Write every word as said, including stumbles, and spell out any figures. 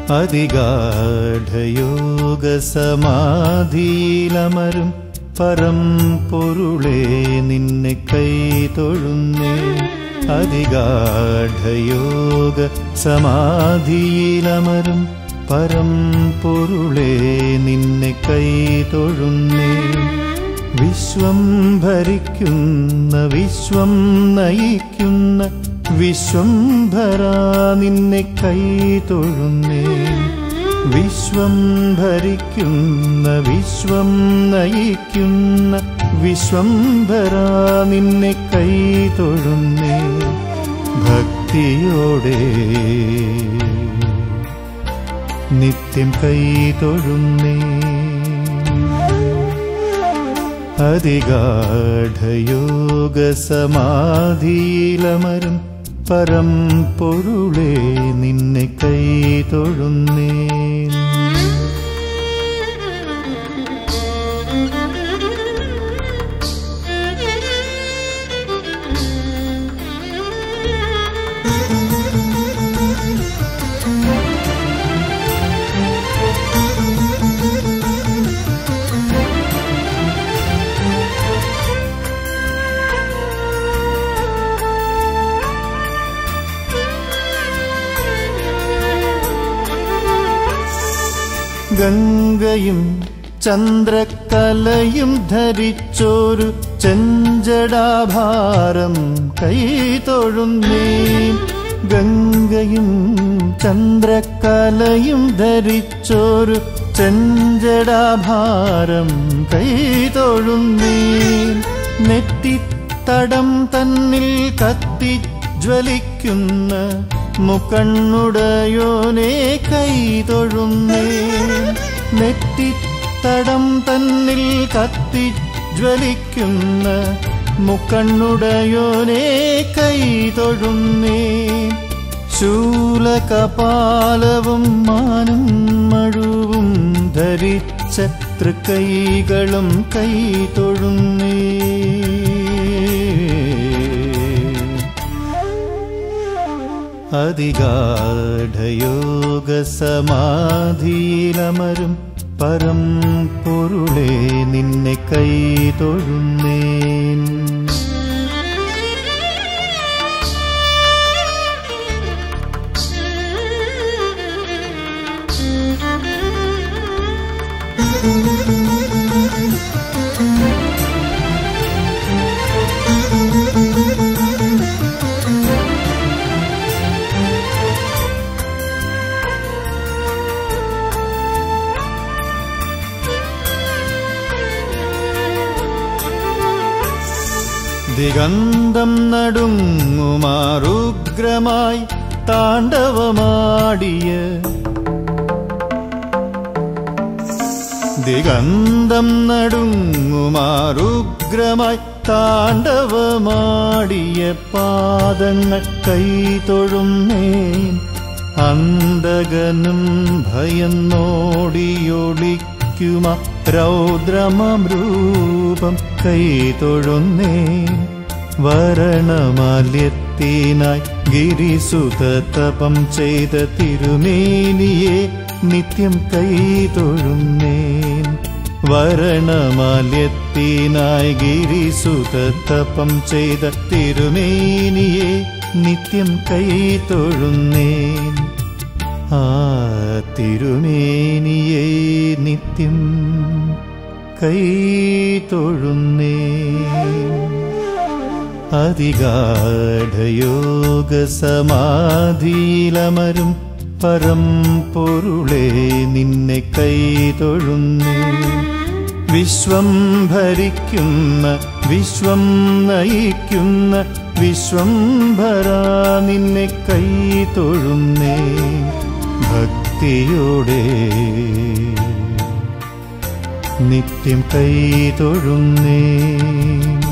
അതിഗാഢയോഗസമാധിയിലമരും പരംപൊരുളേ നിന്നെ കൈതൊഴുന്നേ. അതിഗാഢയോഗസമാധിയിലമരും പരംപൊരുളേ നിന്നെ കൈതൊഴുന്നേ. വിശ്വം ഭരിക്കുന്ന വിശ്വം നയിക്കുന്ന വിശ്വംഭരാ നിന്നെ കൈതൊഴുന്നേ. വിശ്വം ഭരിക്കുന്ന വിശ്വം നയിക്കുന്ന വിശ്വംഭരാ നിന്നെ കൈതൊഴുന്നേ. ഭക്തിയോടെ നിത്യം കൈതൊഴുന്നേ. അതിഗാഢയോഗസമാധിയിലമരും പരംപൊരുളേ നിന്നെ കൈതൊഴുന്നേ. ഗംഗയും ചന്ദ്രക്കലയും ധരിച്ചോരു ചെഞ്ചടാഭാരം കൈതൊഴുന്നേ. ഗംഗയും ചന്ദ്രക്കലയും ധരിച്ചോരു ചെഞ്ചടാഭാരം കൈതൊഴുന്നേ. നെറ്റിത്തടം തന്നിൽ കത്തിജ്വലിക്കുന്ന മുക്കണ്ണുടയോനെ കൈതൊഴുന്നേ. നെറ്റിത്തടം തന്നിൽ കത്തിജ്വലിക്കുന്ന മുക്കണ്ണുടയോനെ കൈതൊഴുന്നേ. ശൂലകപാലവും മാനും മഴുവും ധരിച്ച തൃക്കൈകളും കൈതൊഴുന്നേ. അതിഗാഢയോഗസമാധിയിലമരും പരംപൊരുളേ നിന്നെ കൈതൊഴുന്നേ. ദിഗന്ധം നടുങ്ങുമാറുഗ്രമായി താണ്ഡവമാടിയ ദിഗന്ധം നടുങ്ങുമാറുഗ്രമായി താണ്ഡവമാടിയ പാദങ്ങൾ കൈതൊഴുന്നേ. അന്തകനും ഭയന്നോടിയൊളിക്കുമ രൗദ്രമരൂപം കൈതൊഴുന്നേ. വരണമാല്യത്തിനായി ഗിരിസുതതപം ചെയ്ത തിരുമേനിയെ നിത്യം കൈതൊഴുന്നേ. വരണമാല്യത്തിനായി ഗിരിസുതതപം ചെയ്ത തിരുമേനിയെ നിത്യം കൈതൊഴുന്നേ. ആ തിരുമേനിയെ നിത്യം കൈതൊഴുന്നേ. അതിഗാഢയോഗസമാധിയിലമരും പരംപൊരുളേ നിന്നെ കൈതൊഴുന്നേ. വിശ്വം ഭരിക്കുന്ന വിശ്വം നയിക്കുന്ന വിശ്വംഭരാ നിന്നെ കൈതൊഴുന്നേ. ഭക്തിയോടെ നിത്യം കൈതൊഴുന്നേ.